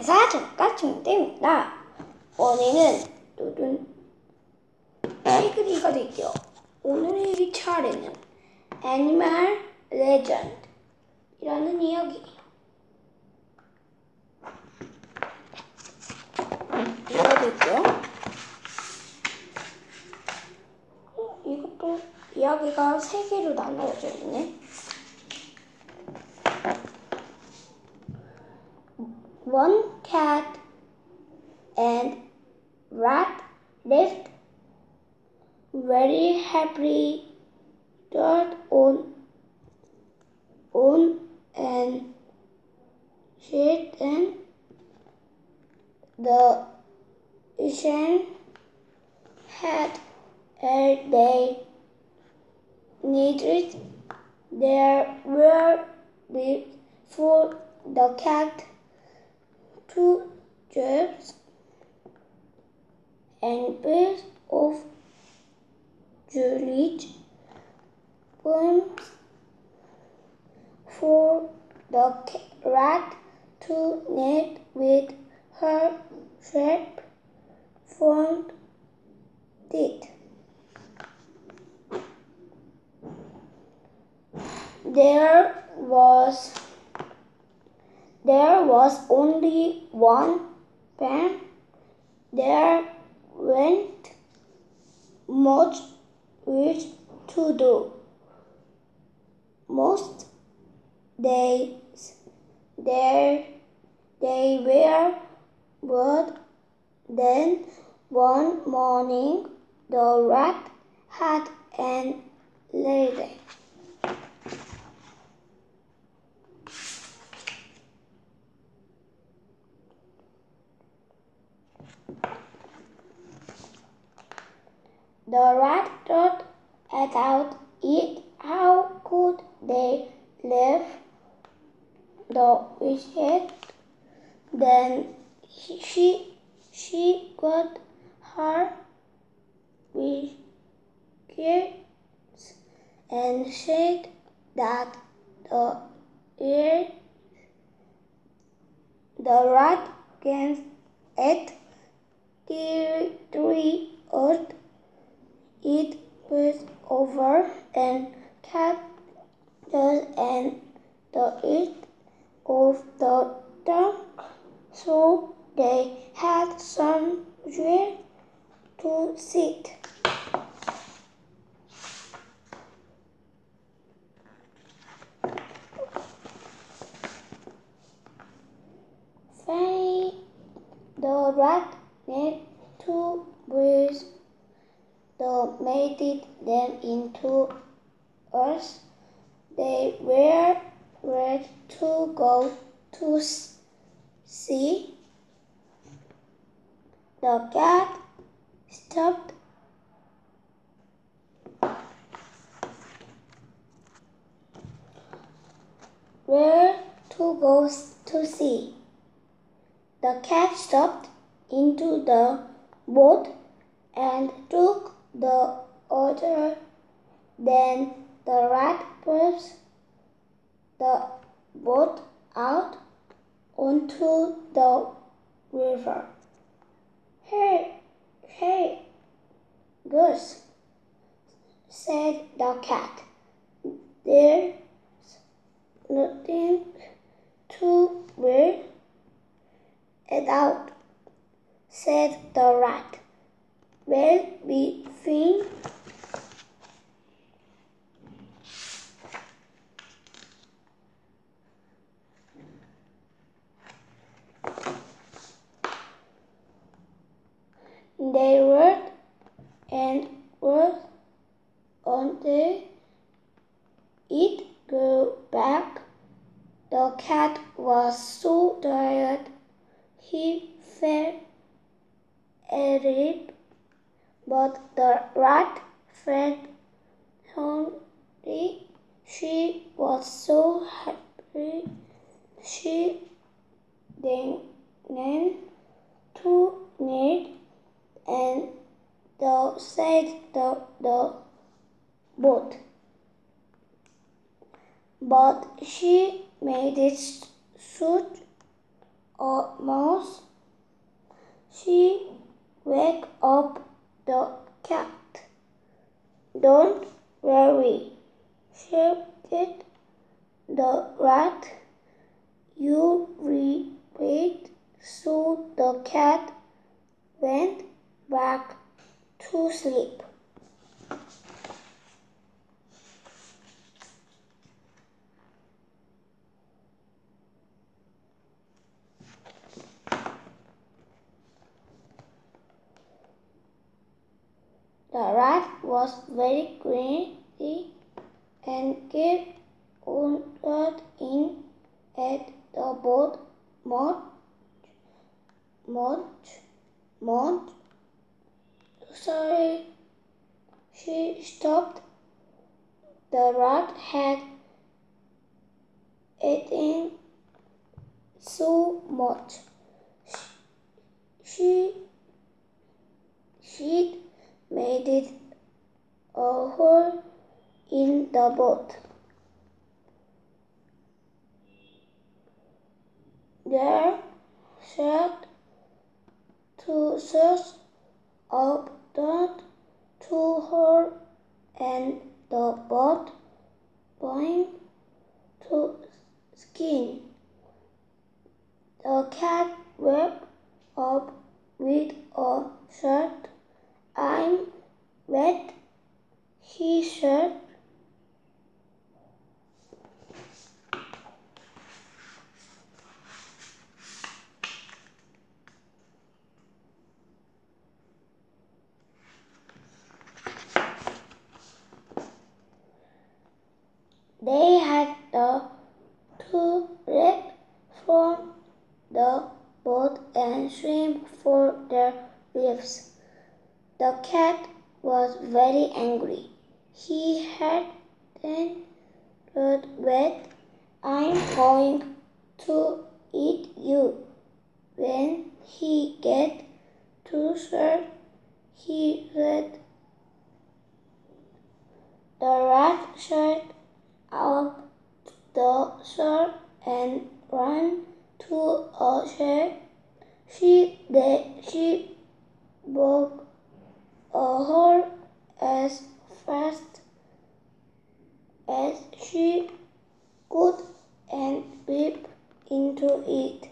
영상에서 잠깐 준비됩니다. 원인은 시그리가 되죠. 오늘의 차례는 애니멀 레전드라는 이야기. 이거 되죠. 이것도 이야기가 3개로 나누어져 있네. One cat and rat lived very happily on an shed, and the ocean had all they needed. There were for the cat 2 jobs and pairs of jewelry poems for the rat to knit with her sharp front teeth. There was only one pen. There went much work to do. Most days they were bored. Then one morning the rat had an idea. The rat thought about it. How could they leave the wicket? Then she got her wickets and said that the rat can eat the earth. It was over and cat and the earth of the dark, so they had somewhere to sit. Finally, the rat made 2 bricks. Made them into earth. They were ready to go to sea. The cat stopped. Where to go to sea? The cat stepped into the boat and took the oar. Then the rat pushed the boat out onto the river. Hey, Goose, said the cat. There's nothing to worry about, said the rat. Well, we think they worked and worked until it grew back. The cat was so tired he fell asleep, but the rat felt hungry. She was so happy. She began to knit and said the boat. But she made it such a mouse. She wake up the cat. "Don't worry," said the rat. "You repeat." So the cat went back to sleep. The rat was very greedy and kept on in at the boat much. Sorry, she stopped. The rat had eaten so much. She'd made it a hole in the boat. There sat two sets of dirt to her, and the boat began to skin. The cat woke up with a start. "I'm wet," he said. They had to leap from the boat and swim for their lives. The cat was very angry. He had then wet. "I'm going to eat you when he gets to shore," he said. The rat shot up the shore and ran to a shed. She dug a hole as fast as she could and peeped into it.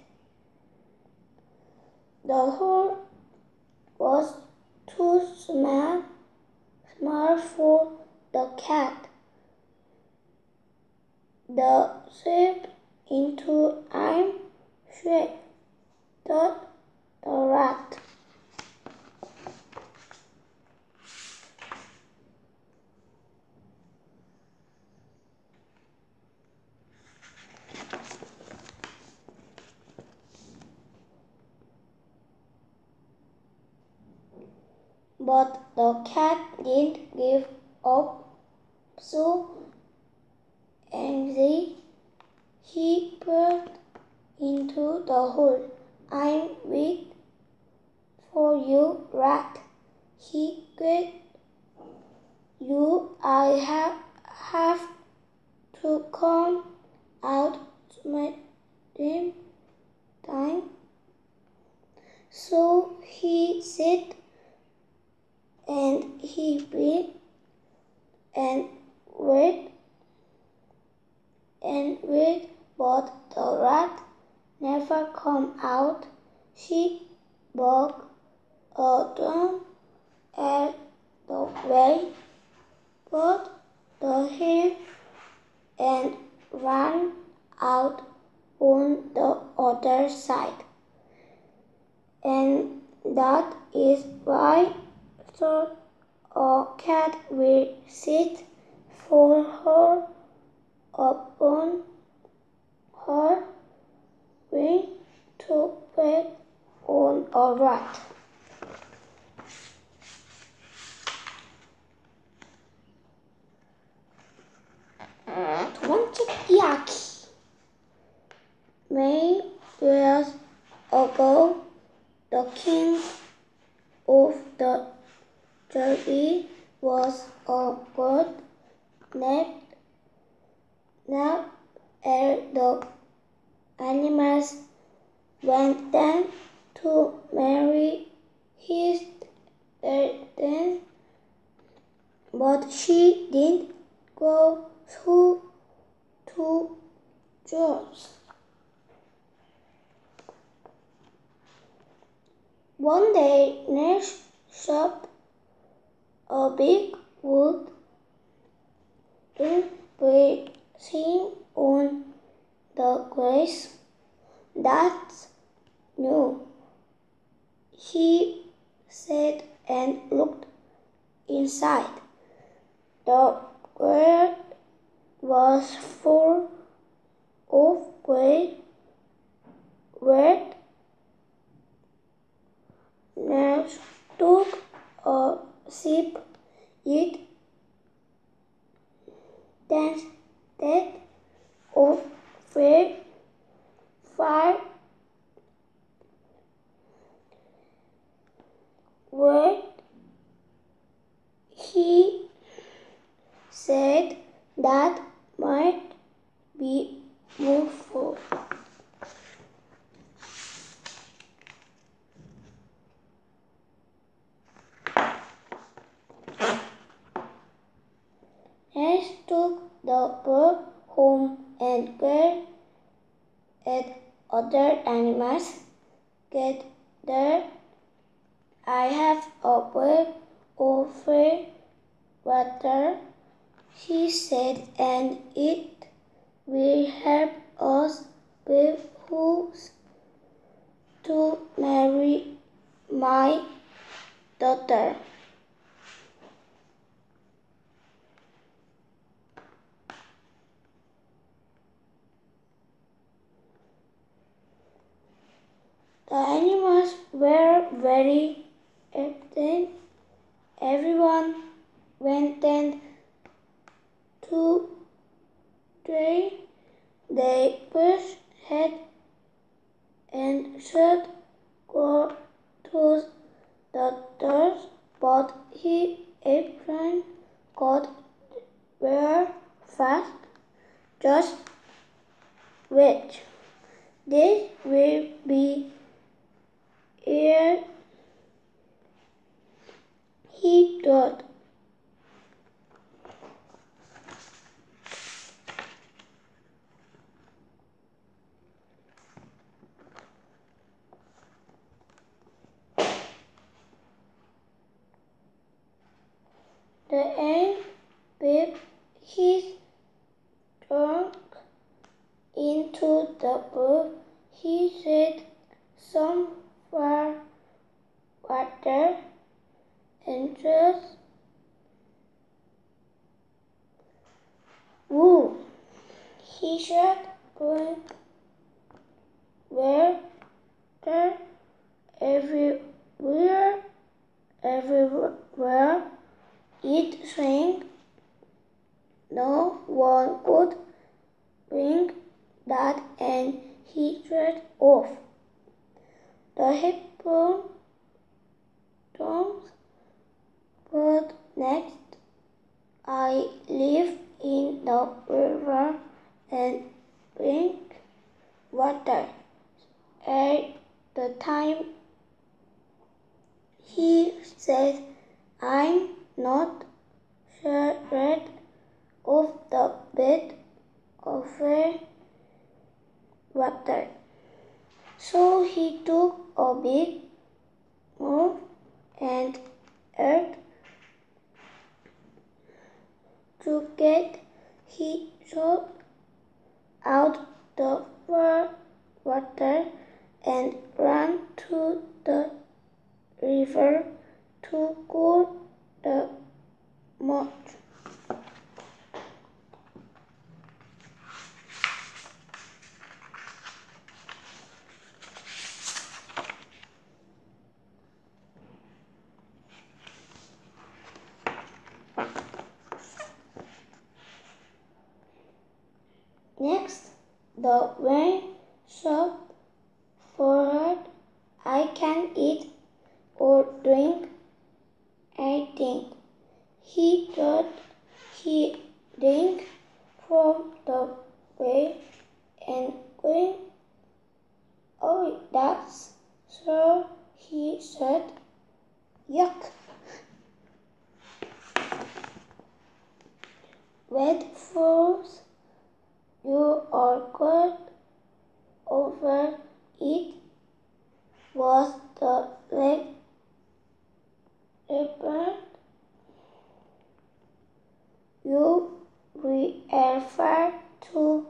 The hole was too small for the cat. The shape into "I'm safe," thought the rat. But the cat didn't give up. So angry, he peered into the hole. "I'm wait for you, rat," he cried. I have to come out same time." So he said, and he waited and waited, but the rat never came out. She dug a drum at the way, put the hair, and ran out on the other side. And that is why thought a cat will sit for her upon her wing to pet on a rat. 두 번째 이야기. Many years ago, the king of the jungle was a bird named the animals went then to marry his daughter, but she didn't go to George. One day, Nash chopped a big wood placing on the grass. That's new, he said and looked inside. The garden was full of great red nails. Took a sip, it tasted of fair fire red. He said that might be useful. Nash took the bird home and glared at other animals. Get there, I have a bird of fair water, he said, and it will help us with who's to marry my daughter. The animals were very excited. Everyone went then to try. They pushed head and shut to the doors, but he apron got very fast. Just wait. This will be here, he thought. The ant dipped his trunk into the brook. He said some water and just woo. He said, where everywhere it sank. No one could bring that, and he trod off. The hippopotamus, but next I live in the river and drink water. At the time, he said, I'm not scared of the bed of water. So he took a big move and earth to get. He shot out the water and ran to the river to cool the mud. Next, the rain shot forward. I can eat or drink anything. He thought. He drank from the bay and cleaned away. that's so, he said. Yuck. Wet fools, you are good over it, was the reply. You refer to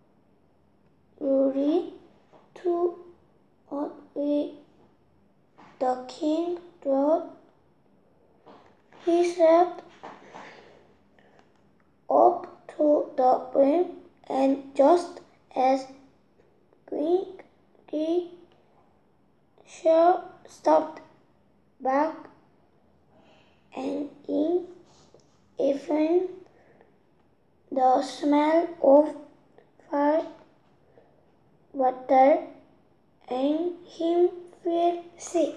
Yuri to only the king wrote, he said, up to the brim, and just as quickly she stopped back, and in even the smell of fire water and him feel sick.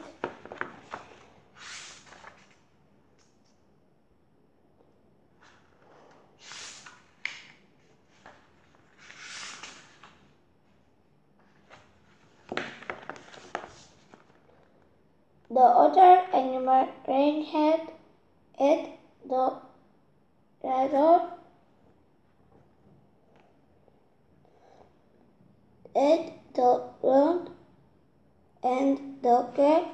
The other animal ran ahead at the radar at the road, and the cat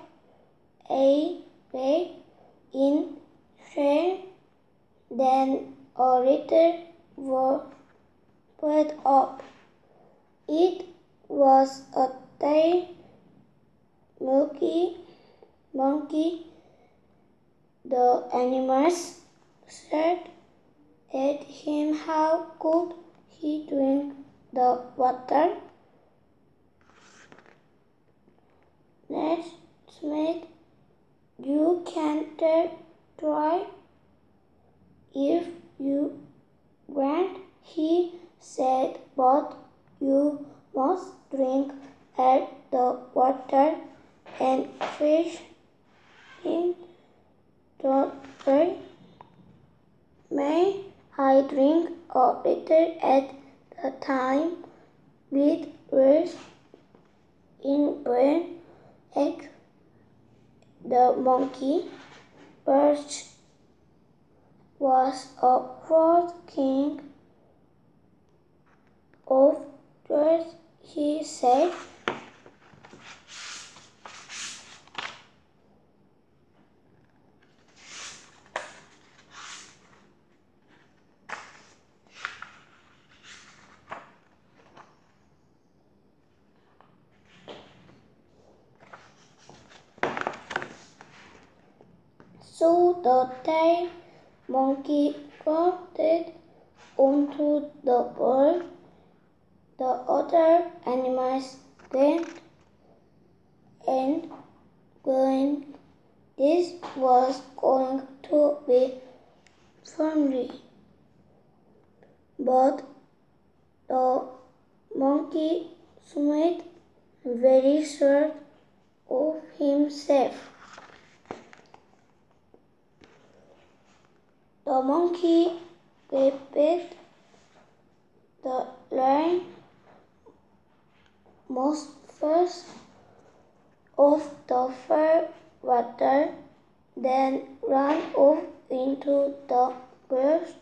away in shame. Then a little word up. It was a tiny monkey. The animals stared at him. How could he drink the water? Next, Smith, you can try if you want, he said, but you must drink all the water and fish in the way. May I drink a little at a time with rice in brain egg? The monkey perch was a proud king of earth, he said. So the tiny monkey floated onto the board. The other animals grinned and grinned. This was going to be friendly, but the monkey seemed very sure of himself. The monkey gripped the line most first of the fair water, then ran off into the grass.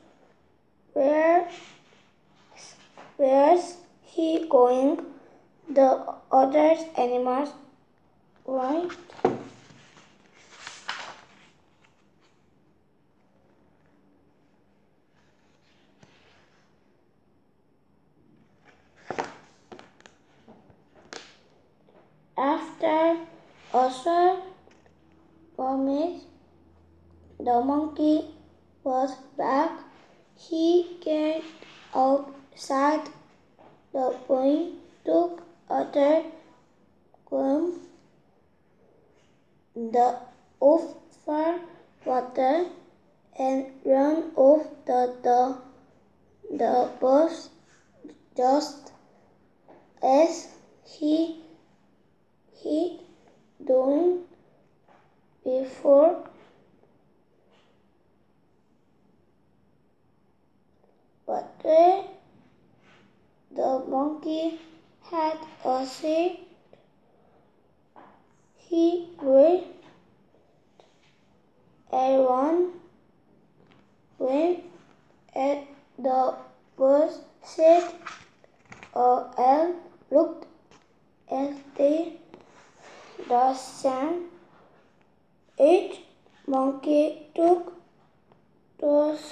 Where's he going? The other animals right. After a short moment, the monkey was back. He came outside the point, took other glimpse of far water, and ran off the bus just as he done before. But the monkey had a secret looked at the sand. Each monkey took those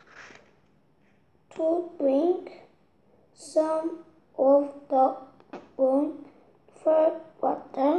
to drink some of the bonfire water.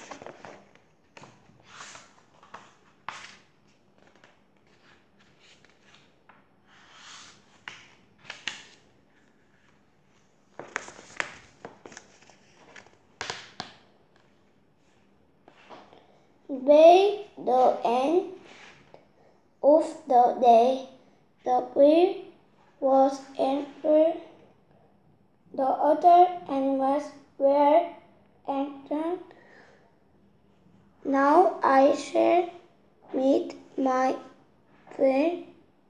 By the end of the day, the bear was angry. The other animals were angry. Now I shall meet my friend,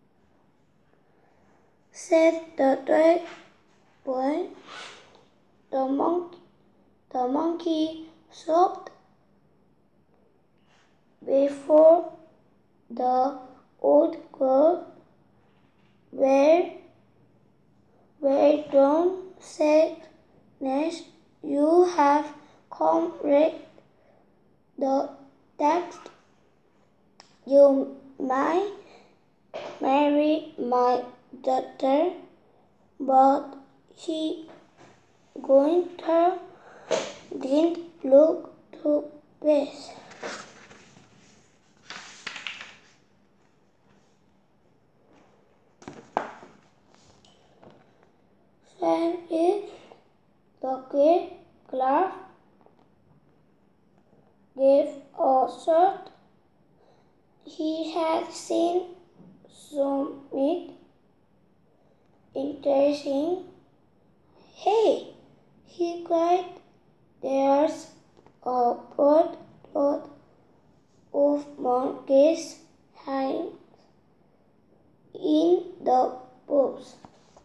said the third boy. The monkey stopped before the old girl. Well done, said Nash. You have come right the text. You might marry my daughter, but Gunther didn't look too pleased. When the great clerk gave a short, he had seen something interesting. Hey, he cried, there's a boatload of monkeys hanging in the boats.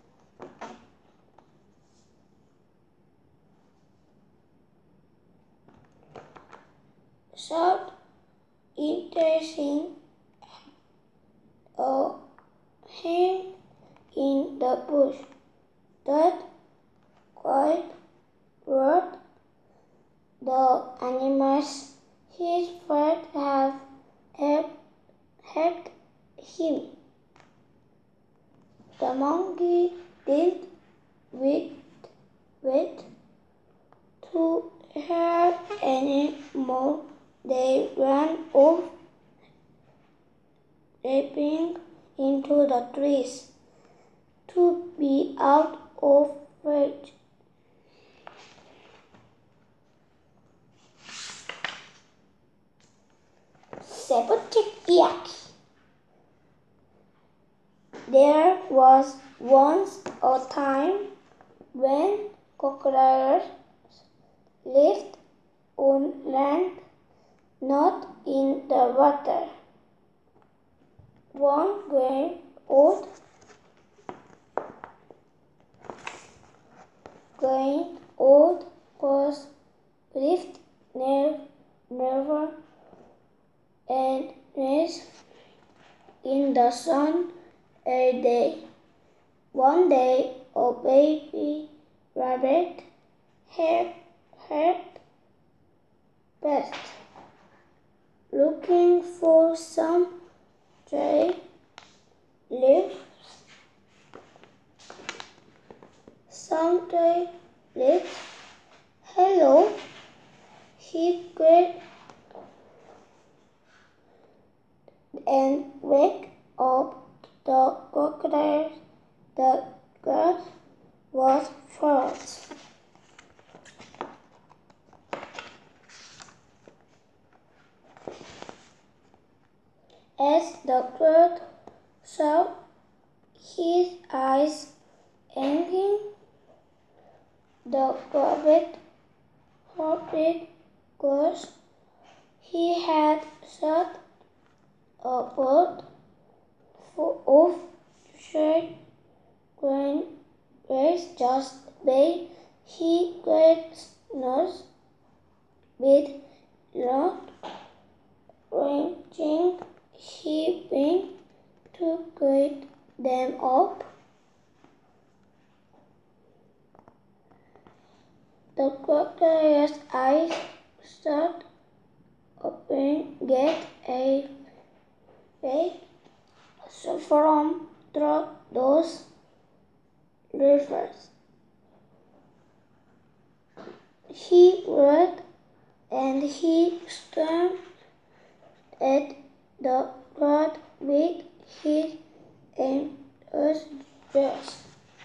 Shout interesting hang in the bush. That quite brought the animals his friend have helped him. The monkey didn't wait to hear any more. They ran off, leaping into the trees to be out of reach. Sepotchikiaki. There was once a time when crocodiles lived on land, not in the water. One great old horse lived near river and rest in the sun every day. One day, a baby rabbit heard best, looking for some dry leaves. Hello, he cried and wake up the crocodile. The grass was frozen. As the bird saw his eyes hanging, the rabbit hurried because he had shot a bird of short grains just by his great nose, with not reaching he went to get them up. The crocodile's eyes start open, get a way so from through those rivers. He roared and he stormed at the crowd with his immense jaws.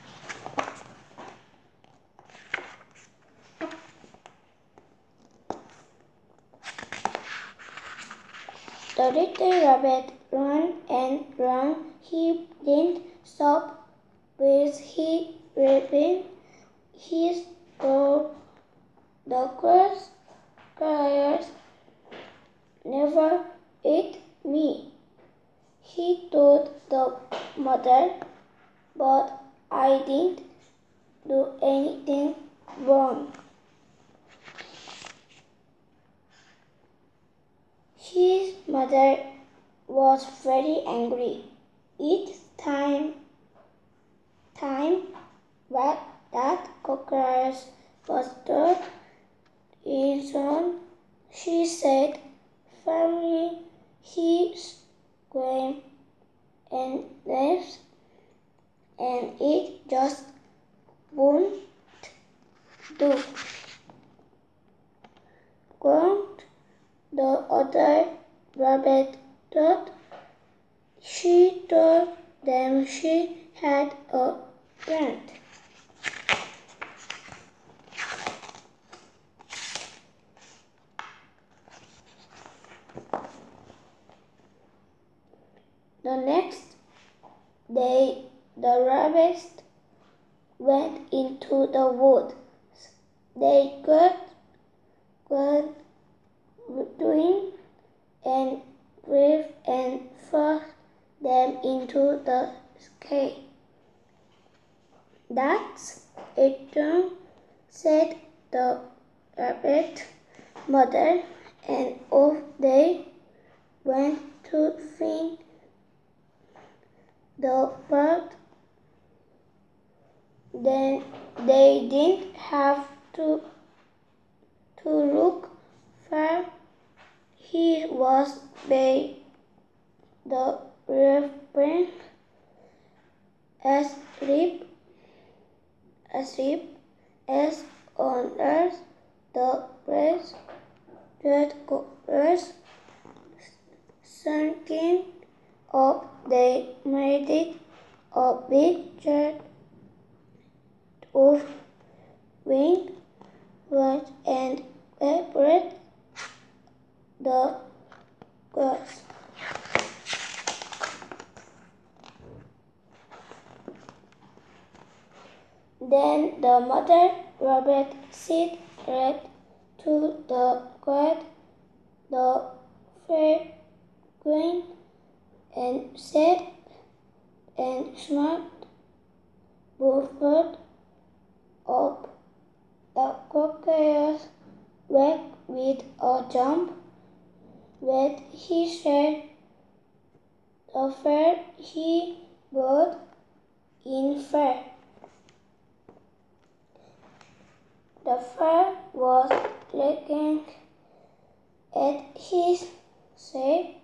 The little rabbit ran and ran. He didn't stop with his rapping. He told the crocodiles never eat me. He told the mother, but I didn't do anything wrong. His mother was very angry. Each time that crocodile was turned in, she said firmly, he screamed and laughed, and it just won't do. Grumped the other rabbit thought. She told them she had a friend. The next day, the rabbits went into the woods. They got doing and brave and forced them into the sky. That's it, said the rabbit mother, and off they went to find the bird. Then they didn't have to look far. He was by the river, asleep as on earth. The breeze that was sinking up. They made it a big jet of wind and evaporated the grass. Then the mother rabbit said right to the crowd, the fair queen, and said and smacked both up the crocodile's back with a jump. When he said the fair he brought in fair. The fair was looking at his shape,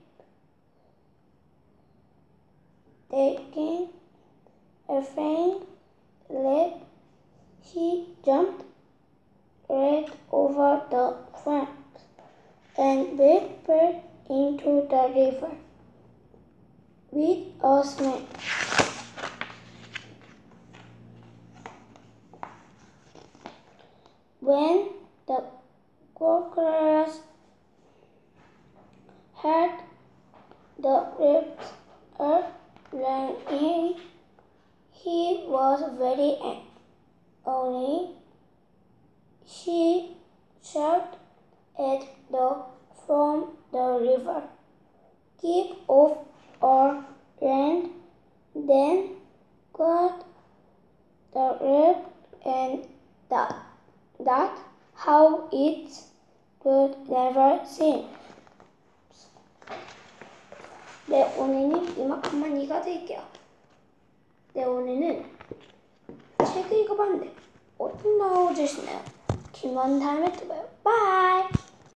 taking a faint leap. He jumped right over the fence and vaulted into the river with a smash. When the crocodiles heard the rips ran in, he was very angry. He shouted at the from the river, "Keep off our land!" Then caught the rip and that how it could never seem. 네, 오늘은 이만큼만 읽어드릴게요. 네, 오늘은 책을 읽어봤는데 어떤 나오주시나요? in one time. Bye.